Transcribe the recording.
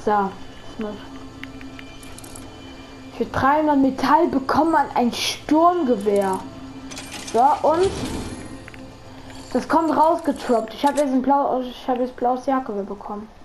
So. Für 300 Metall bekommt man ein Sturmgewehr. So, und das kommt rausgetroppt. Ich habe jetzt blaues Jagdgewehr bekommen.